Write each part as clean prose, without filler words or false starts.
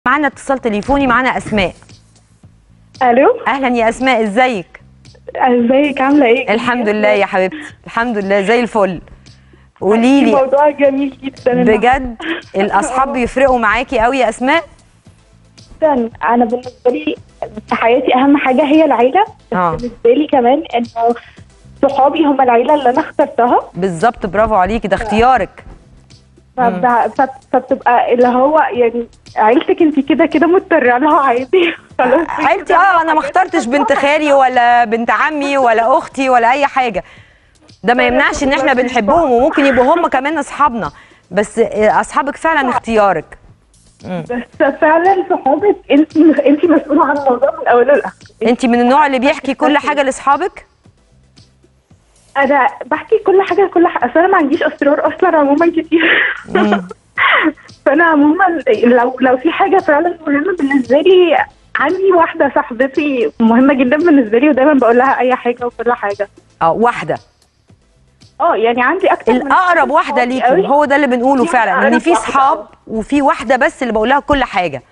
معانا اتصال تليفوني، معانا اسماء. الو، اهلا يا اسماء، ازيك؟ ازيك عامله ايه؟ الحمد لله يا حبيبتي، الحمد لله زي الفل. قولي لي، موضوع جميل جدا بجد الاصحاب بيفرقوا معاكي قوي يا اسماء؟ جدا. انا بالنسبه لي في حياتي اهم حاجه هي العيله. بالنسبه لي كمان انه صحابي هم العيله اللي انا اخترتها. بالظبط، برافو عليكي، ده اختيارك. فبتبقى اللي هو يعني عيلتك انت كده كده مضطره لها عادي. خلاص عيلتي انا ما اخترتش بنت خالي ولا بنت عمي ولا اختي ولا اي حاجه. ده ما يمنعش ان احنا بنحبهم وممكن يبقوا هم كمان اصحابنا، بس اصحابك فعلا اختيارك. بس فعلا صحابك انت مسؤوله عن الموضوع من اوله لاخره. انت من النوع اللي بيحكي كل حاجه لاصحابك؟ انا بحكي كل حاجه اصل انا ما عنديش اسرار اصلا عموما كتير. فانا عموما لو في حاجه فعلا مهمه بالنسبه لي، عندي واحده صاحبتي مهمه جدا بالنسبه لي ودايما بقول لها اي حاجه وكل حاجه. واحده؟ يعني عندي اكتر من الاقرب واحده ليكي، هو ده اللي بنقوله فعلا، ان في صحاب وفي واحده بس اللي بقول لها كل حاجه.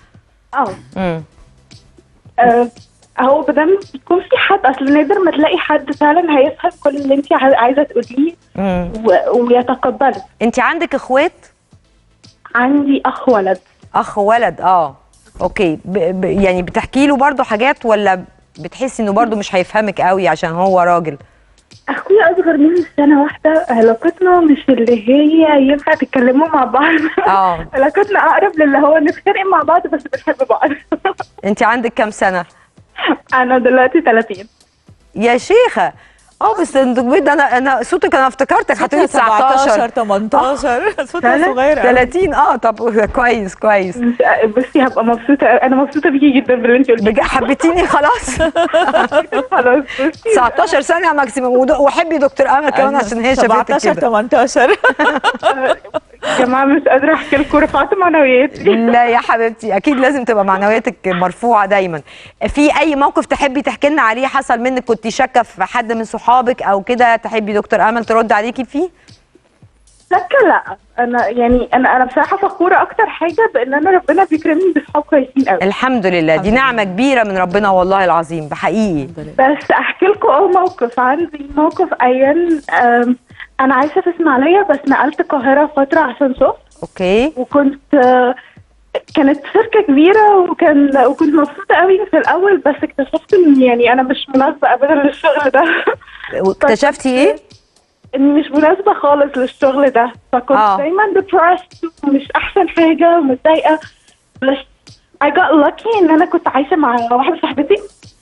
هو بدل يكون في حد، اصل نادر ما تلاقي حد فعلا هيفهم كل اللي انت عايزه تقوليه ويتقبله. انت عندك اخوات؟ عندي اخ ولد. اخ ولد، اوكي. يعني بتحكي له برضه حاجات ولا بتحسي انه برضه مش هيفهمك قوي عشان هو راجل؟ اخويا اصغر مني سنه واحده، علاقتنا مش اللي هي ينفع تتكلموا مع بعض. علاقتنا اقرب للي هو نتخانق مع بعض بس بنحب بعض. انت عندك كام سنه؟ انا دلوقتي 30. يا شيخه، بس ده انا صوتك، انا افتكرتك هتقولي 19 18. صوتها صغير قوي. 30. طب كويس. بصي هبقى مبسوطه، انا مبسوطه بيكي جدا باللي انت قلتيه. حبيتيني خلاص. خلاص 19 سنه يا ماكسيموم، وحبي دكتور امل كمان عشان هي شافتك كده. 17 18. يا جماعه مش قادره احكي لكم، رفعت معنوياتي. لا يا حبيبتي، اكيد لازم تبقى معنوياتك مرفوعه دايما. في اي موقف تحبي تحكي لنا عليه حصل منك كنت شاكه في حد من صحابك او كده، تحبي دكتور امل ترد عليكي فيه؟ لا، انا بصراحه فخوره اكتر حاجه بان انا ربنا بيكرمني بصحاب كويسين قوي. الحمد لله، دي نعمه كبيره من ربنا والله العظيم بحقيقي. بس احكي لكم موقف. عندي موقف ايام انا عايشه في اسماعيليه بس نقلت القاهره فتره عشان شغل. اوكي. وكنت كانت شركه كبيره وكنت مبسوطه قوي في الاول، بس اكتشفت ان انا مش مناسبه ابدا للشغل ده. اكتشفتي ايه؟ اني مش مناسبه خالص للشغل ده، فكنت دايما depressed ومش احسن حاجه ومتضايقه. بس I got lucky ان انا كنت عايشه مع واحده صاحبتي.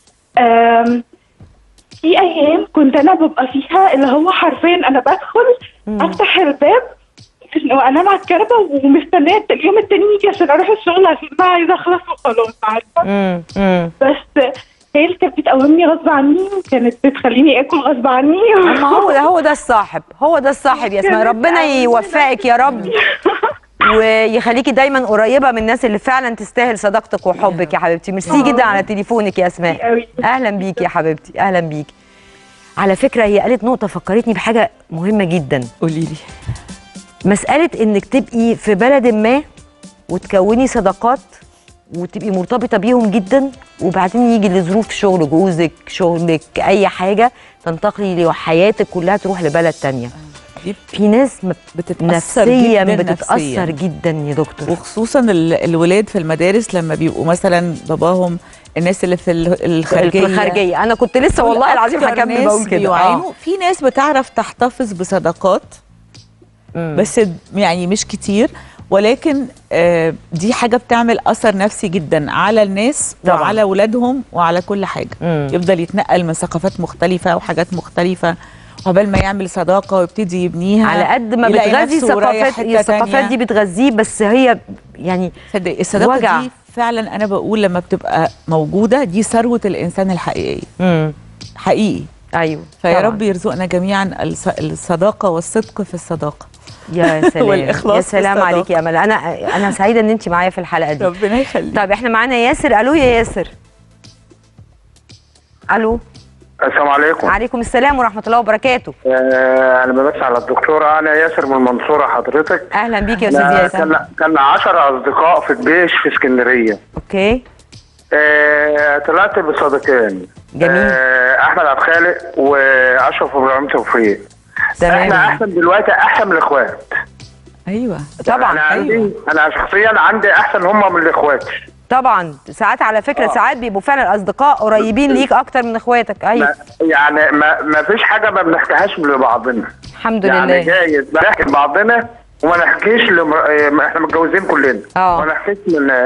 في ايام كنت انا ببقى فيها اللي هو حرفيا انا بدخل افتح الباب وانام على الكنبه ومستنيه اليوم التاني يجي عشان اروح الشغل عشان انا عايزه اخلص وخلاص، عارفه. بس هي اللي كانت بتقومني غصب عني وكانت بتخليني اكل غصب عني. ما هو ده الصاحب، يا اسماء. ربنا يوفقك يا رب ويخليكي دايما قريبه من الناس اللي فعلا تستاهل صداقتك وحبك يا حبيبتي. ميرسي جدا على تليفونك يا اسماء. اهلا بيكي يا حبيبتي، اهلا بيكي. على فكره هي قالت نقطه فكرتني بحاجه مهمه جدا. قولي لي. مساله انك تبقي في بلد ما وتكوني صداقات وتبقي مرتبطه بيهم جدا، وبعدين يجي لظروف شغل جوزك، شغلك، اي حاجه، تنتقلي لحياتك كلها تروح لبلد تانية. في ناس نفسيا بتتأثر جدا يا دكتور، وخصوصا الولاد في المدارس لما بيبقوا مثلا باباهم الناس اللي في الخارجيه. انا كنت لسه والله العظيم هكمل بقول كده. في ناس بتعرف تحتفظ بصداقات بس مش كتير، ولكن دي حاجه بتعمل اثر نفسي جدا على الناس طبعا. وعلى اولادهم وعلى كل حاجه. يفضل يتنقل من ثقافات مختلفه وحاجات مختلفه قبل ما يعمل صداقه ويبتدي يبنيها. على قد ما بتغذي الثقافات دي بتغذيه، بس هي صدقي الصداقه دي فعلا انا بقول لما بتبقى موجوده دي ثروه الانسان الحقيقيه. حقيقي. ايوه. فيا رب يرزقنا جميعا الصداقه والصدق في الصداقه. يا سلام. والإخلاص يا سلام عليكي يا امل. انا سعيده ان انت معايا في الحلقه دي. ربنا يخليك. طيب احنا معانا ياسر. الو يا ياسر. الو. السلام عليكم. عليكم السلام ورحمه الله وبركاته. انا بمسي على الدكتوره، انا ياسر من المنصوره حضرتك. اهلا بيك يا استاذ ياسر. كان 10 اصدقاء في الجيش في اسكندريه. اوكي. طلعت بصديقين. جميل. احمد عبد الخالق واشرف ابراهيم توفيق. تمام. احنا دلوقتي احسن من الاخوات. ايوه طبعا. انا شخصيا عندي احسن هم من الاخوات. طبعا ساعات على فكره ساعات بيبقوا فعلا الاصدقاء قريبين ليك اكتر من اخواتك. ايوه يعني ما فيش حاجه ما بنحكيهاش لبعضنا. الحمد يعني لله. جايز بنحكي لبعضنا وما نحكيش احنا متجوزين كلنا. ما نحكيش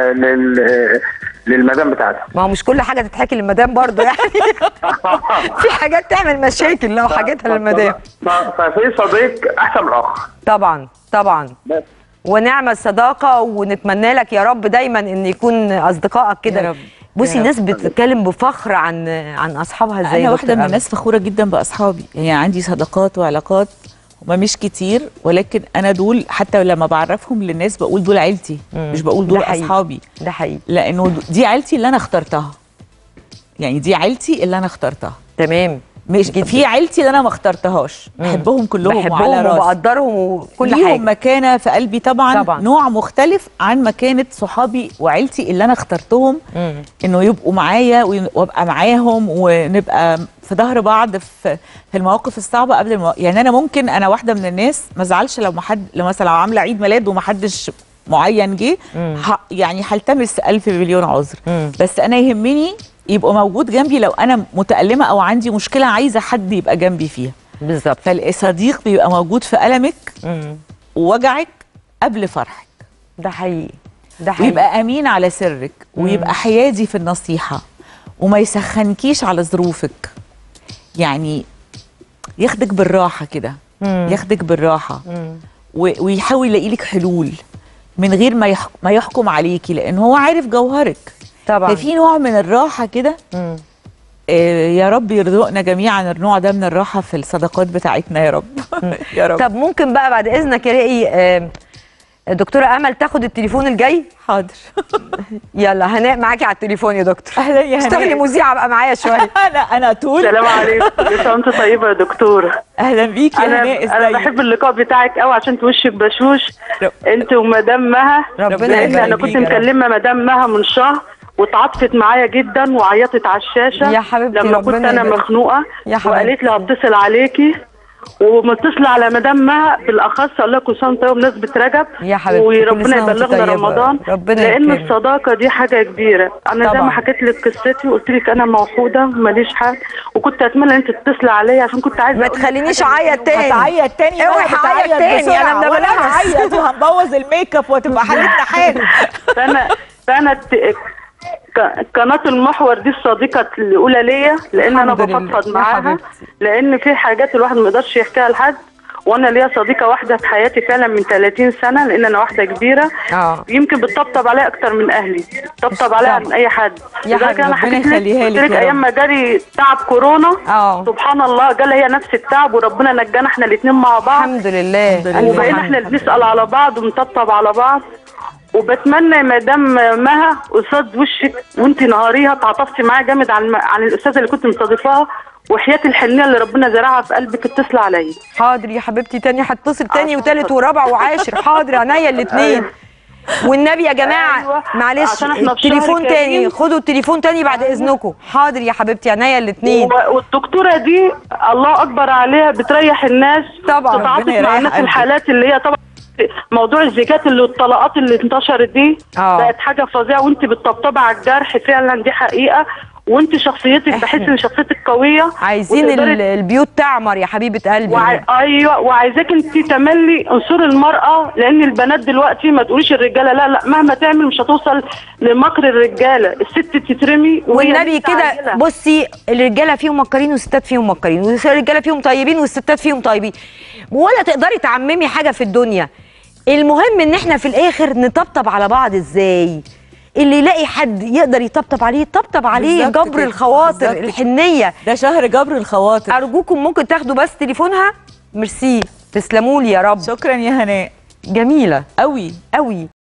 للمدام بتاعتها. ما هو مش كل حاجه تتحكي للمدام برضه يعني. في حاجات تعمل مشاكل لو حكيتها للمدام. ففي صديق احسن من الاخ. طبعا طبعا. بس. ونعم الصداقه، ونتمنى لك يا رب دايما ان يكون اصدقائك كده. بصي الناس بتتكلم بفخر عن اصحابها ازاي. انا واحده من الناس فخوره جدا باصحابي، يعني عندي صداقات وعلاقات هما مش كتير، ولكن انا دول حتى لما بعرفهم للناس بقول دول عيلتي، مش بقول دول اصحابي. ده حقيقي. لانه دي عيلتي اللي انا اخترتها. يعني دي عيلتي اللي انا اخترتها. تمام. مش في عيلتي اللي انا ما اخترتهاش، بحبهم كلهم وعلى راسي، وبقدرهم وكل حاجه، ليهم مكانه في قلبي طبعا نوع مختلف عن مكانه صحابي وعيلتي اللي انا اخترتهم. انه يبقوا معايا وابقى معاهم ونبقى في ظهر بعض في المواقف الصعبه قبل يعني انا ممكن، انا واحده من الناس ما ازعلش لو مثلا عامله عيد ميلاد وما حدش معين جه، يعني هلتمس 1000 مليون عذر. بس انا يهمني يبقى موجود جنبي لو انا متألمة او عندي مشكلة عايزة حد يبقى جنبي فيها. بالظبط. فالصديق بيبقى موجود في ألمك ووجعك قبل فرحك. ده حقيقي. ده حقيقي. ويبقى أمين على سرك ويبقى حيادي في النصيحة وما يسخنكيش على ظروفك. يعني ياخدك بالراحة كده، ياخدك بالراحة ويحاول يلاقي لك حلول من غير ما يحكم عليكي، لأن هو عارف جوهرك. طبعا. ففي نوع من الراحه كده. يا رب يرزقنا جميعا النوع ده من الراحه في الصداقات بتاعتنا يا رب. يا رب. طب ممكن بقى بعد اذنك يا رقي دكتوره امل تاخد التليفون الجاي؟ حاضر. يلا هناء معاكي على التليفون يا دكتور. اهلا يا هناء. اشتغلي مذيعه بقى معايا شويه. انا طول. السلام عليكم. انت طيبه يا دكتوره. اهلا بيكي يا هناء. انا بحب اللقاء بتاعك قوي عشان وشك بشوش. انت ومدام مها. ربنا يبارك. انا كنت مكلمه مدام مها من شهر واتعاطفت معايا جدا وعيطت على الشاشه يا حبيبتي لما كنت انا مخنوقه يا حبيبتي. وقالت لي هتصل عليكي ومتصله على مدام مها بالاخص. اقول لكم كل سنه وانتم بمناسبه رجب يا حبيبتي وربنا يبلغنا رمضان. لان الصداقه دي حاجه كبيره. انا زي ما حكيت لك قصتي وقلت لك انا موحوده وماليش حد، وكنت اتمنى انت تتصلي عليا عشان كنت عايزه ما تخلينيش اعيط تاني. هتعيط تاني؟ اوعي هعيط تاني. انا من هعيط وهنبوظ الميك اب وتبقى حالتنا حال. فانا قناة المحور دي الصديقة الأولى ليا، لأن أنا بفضفض معاها، لأن في حاجات الواحد ما يقدرش يحكيها لحد. وأنا ليا صديقة واحدة في حياتي فعلا من 30 سنة، لأن أنا واحدة كبيرة يمكن بتطبطب عليا أكتر من أهلي، بتطبطب عليا من أي حد. لذلك أنا حكيت لك أيام ما جالي تعب كورونا سبحان الله جالها هي نفس التعب وربنا نجانا احنا الاتنين مع بعض الحمد لله. وبقينا احنا بنسأل على بعض وبنطبطب على بعض. وبتمنى يا مدام مها قصاد وشك وانت نهاريها تعاطفتي معايا جامد عن الاستاذه اللي كنت مستضيفاها، وحياه الحنيه اللي ربنا زرعها في قلبك اتصل عليا. حاضر يا حبيبتي. تاني هتصل تاني وتالت ورابع وعاشر. حاضر عينيا الاثنين. والنبي يا جماعه معلش التليفون تاني، خدوا التليفون تاني بعد اذنكم. حاضر يا حبيبتي عينيا الاثنين. والدكتوره دي الله اكبر عليها بتريح الناس طبعا، تتعاطف مع الناس الحالات اللي هي طبعا موضوع الزكاة اللي والطلاقات اللي انتشرت دي بقت حاجه فظيعه، وانت بتطبطبي على الجرح فعلا دي حقيقه. وانت شخصيتك بحس ان شخصيتك قويه. عايزين البيوت تعمر يا حبيبه قلبي. ايوه وعايزاك انت تملي عنصر المراه، لان البنات دلوقتي ما تقوليش الرجاله لا مهما تعمل مش هتوصل لمكر الرجاله. الست تترمي والنبي كده. بصي الرجاله فيهم مكرين والستات فيهم مكرين، والرجاله فيهم طيبين والستات فيهم طيبين، ولا تقدري تعممي حاجه في الدنيا. المهم ان احنا في الاخر نطبطب على بعض. ازاي؟ اللي يلاقي حد يقدر يطبطب عليه يطبطب عليه. جبر الخواطر، الحنيه. ده شهر جبر الخواطر. ارجوكم ممكن تاخدوا بس تليفونها. ميرسي. تسلموا لي يا رب. شكرا يا هناء. جميله قوي قوي.